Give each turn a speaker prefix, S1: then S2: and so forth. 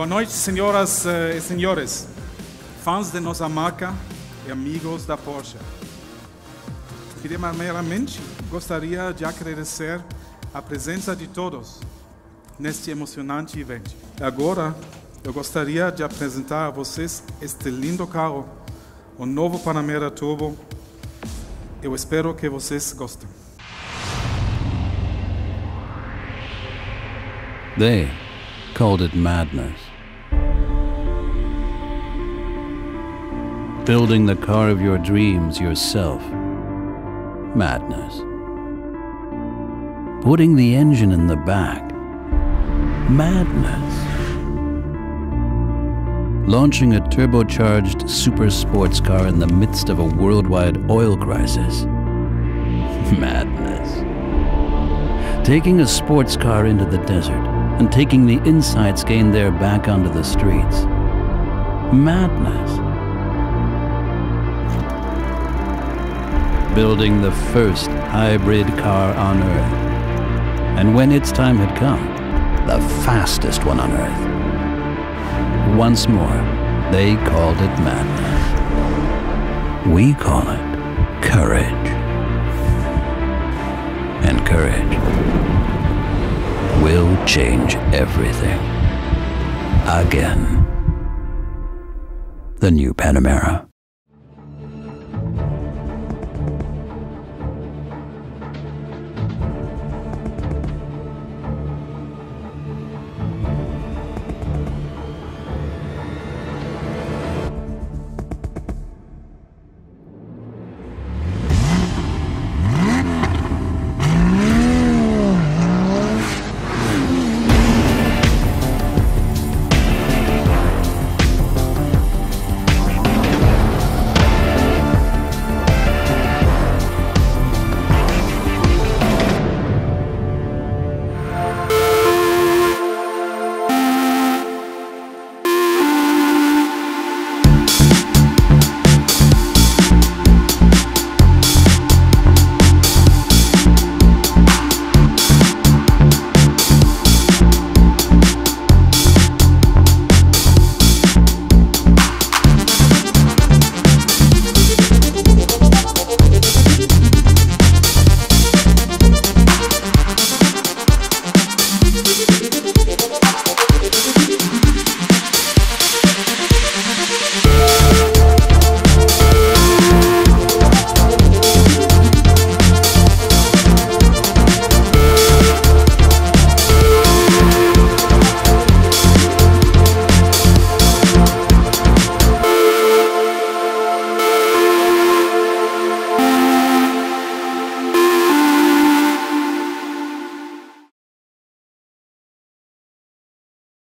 S1: Boa noite, senhoras e senhores, fãs de nossa marca e amigos da Porsche. Primeiramente, gostaria de agradecer a presença de todos neste emocionante evento. Agora, eu gostaria de apresentar a vocês este lindo carro, o novo Panamera Turbo. Eu espero que vocês gostem.
S2: They called it madness. Building the car of your dreams yourself. Madness. Putting the engine in the back. Madness. Launching a turbocharged super sports car in the midst of a worldwide oil crisis. Madness. Taking a sports car into the desert and taking the insights gained there back onto the streets. Madness. Building the first hybrid car on Earth. And when its time had come, the fastest one on Earth. Once more, they called it madness. We call it courage. And courage will change everything. Again. The new Panamera.